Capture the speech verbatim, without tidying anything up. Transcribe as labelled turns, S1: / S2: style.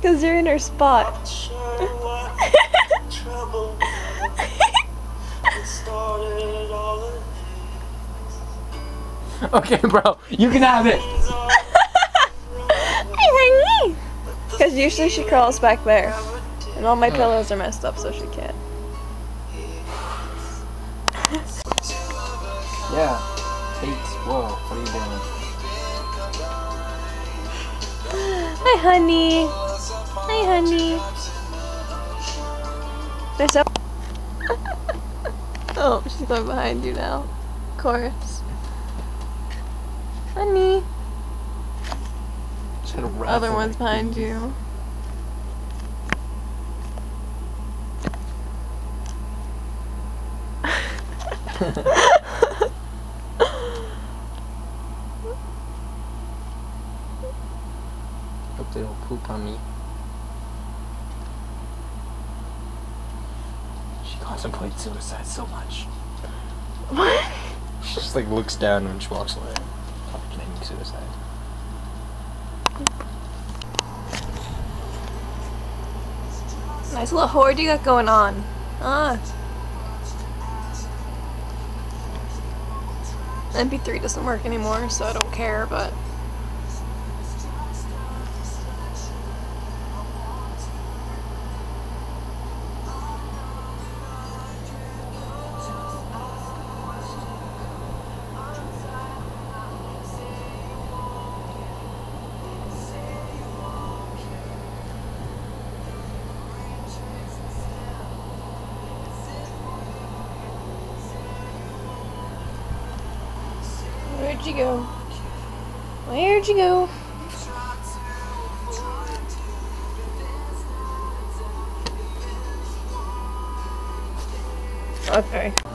S1: Cause you're in her spot.
S2: Okay, bro, you can have it.
S1: Cause usually she crawls back there, and all my pillows are messed up, so she can't.
S2: Yeah. Kate, whoa, what are you doing?
S1: Hi, honey. Hi, honey. There's a. Oh, she's going behind you now. Chorus. Honey. Other one's behind you.
S2: Hope they don't poop on me. She contemplates suicide so much.
S1: What?
S2: She just like looks down when she walks away. Contemplating suicide.
S1: Nice little hoard you got going on. Ah. M P three doesn't work anymore, so I don't care, but... Where'd you go? Where'd you go? Okay.